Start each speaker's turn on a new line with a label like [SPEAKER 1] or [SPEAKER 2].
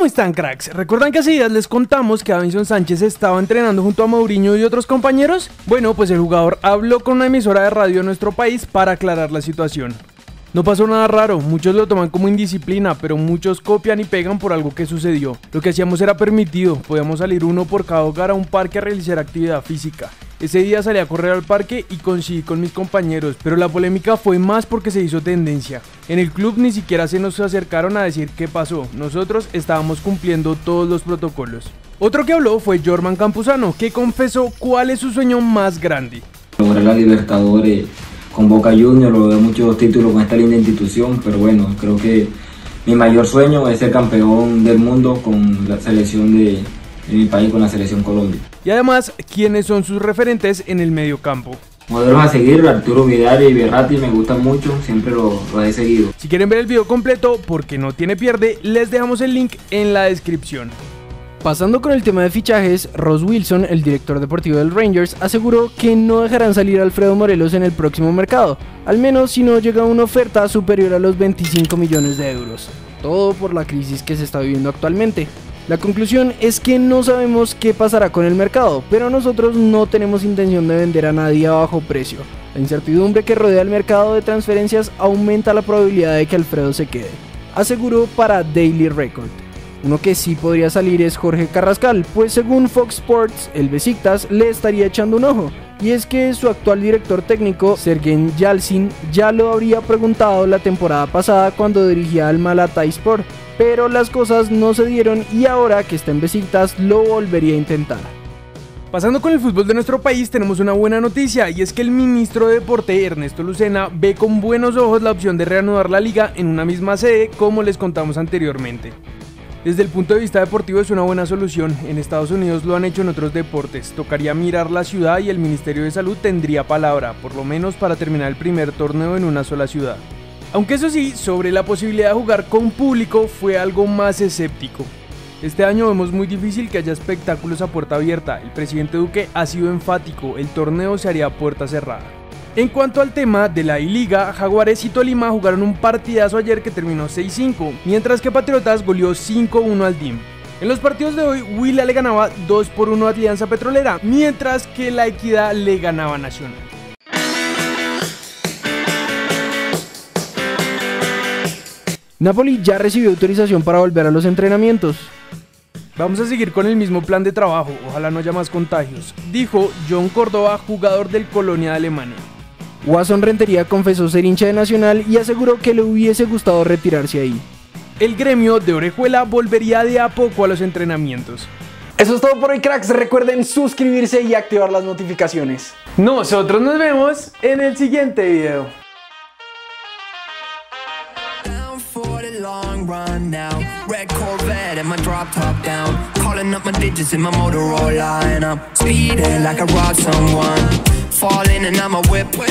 [SPEAKER 1] ¿Cómo están, cracks? ¿Recuerdan que hace días les contamos que Davinson Sánchez estaba entrenando junto a Mourinho y otros compañeros? Bueno, pues el jugador habló con una emisora de radio de nuestro país para aclarar la situación. No pasó nada raro, muchos lo toman como indisciplina, pero muchos copian y pegan por algo que sucedió. Lo que hacíamos era permitido, podíamos salir uno por cada hogar a un parque a realizar actividad física. Ese día salí a correr al parque y coincidí con mis compañeros, pero la polémica fue más porque se hizo tendencia. En el club ni siquiera se nos acercaron a decir qué pasó, nosotros estábamos cumpliendo todos los protocolos. Otro que habló fue Jorman Campuzano, que confesó cuál es su sueño más grande.
[SPEAKER 2] Lograr la Libertadores con Boca Juniors, logré muchos títulos con esta linda institución, pero bueno, creo que mi mayor sueño es ser campeón del mundo con la selección de mi país, con la selección Colombia.
[SPEAKER 1] Y además, ¿quiénes son sus referentes en el mediocampo?
[SPEAKER 2] Modelos a seguir, Arturo Vidal y Verratti me gustan mucho, siempre los he seguido.
[SPEAKER 1] Si quieren ver el video completo, porque no tiene pierde, les dejamos el link en la descripción.
[SPEAKER 3] Pasando con el tema de fichajes, Ross Wilson, el director deportivo del Rangers, aseguró que no dejarán salir a Alfredo Morelos en el próximo mercado, al menos si no llega una oferta superior a los 25 millones de euros. Todo por la crisis que se está viviendo actualmente. La conclusión es que no sabemos qué pasará con el mercado, pero nosotros no tenemos intención de vender a nadie a bajo precio. La incertidumbre que rodea el mercado de transferencias aumenta la probabilidad de que Alfredo se quede, aseguró para Daily Record. Uno que sí podría salir es Jorge Carrascal, pues según Fox Sports, el Besiktas le estaría echando un ojo, y es que su actual director técnico, Sergen Yalcin, ya lo habría preguntado la temporada pasada cuando dirigía al Malatyaspor, pero las cosas no se dieron y ahora que está en Besiktas lo volvería a intentar.
[SPEAKER 1] Pasando con el fútbol de nuestro país, tenemos una buena noticia, y es que el ministro de Deporte, Ernesto Lucena, ve con buenos ojos la opción de reanudar la liga en una misma sede, como les contamos anteriormente. Desde el punto de vista deportivo es una buena solución, en Estados Unidos lo han hecho en otros deportes, tocaría mirar la ciudad y el Ministerio de Salud tendría palabra, por lo menos para terminar el primer torneo en una sola ciudad. Aunque eso sí, sobre la posibilidad de jugar con público fue algo más escéptico. Este año vemos muy difícil que haya espectáculos a puerta abierta, el presidente Duque ha sido enfático, el torneo se haría a puerta cerrada. En cuanto al tema de la I-Liga, Jaguares y Tolima jugaron un partidazo ayer que terminó 6-5, mientras que Patriotas goleó 5-1 al DIM. En los partidos de hoy, Huila le ganaba 2-1 a Alianza Petrolera, mientras que La Equidad le ganaba a Nacional.
[SPEAKER 3] Napoli ya recibió autorización para volver a los entrenamientos.
[SPEAKER 1] Vamos a seguir con el mismo plan de trabajo, ojalá no haya más contagios, dijo John Córdoba, jugador del Colonia de Alemania.
[SPEAKER 3] Wasson Rentería confesó ser hincha de Nacional y aseguró que le hubiese gustado retirarse ahí.
[SPEAKER 1] El gremio de Orejuela volvería de a poco a los entrenamientos.
[SPEAKER 4] Eso es todo por hoy, cracks. Recuerden suscribirse y activar las notificaciones.
[SPEAKER 1] Nosotros nos vemos en el siguiente video.
[SPEAKER 5] Run now, red Corvette and my drop top down, calling up my digits in my Motorola, and I'm speeding like I robbed someone, falling and I'm a whip.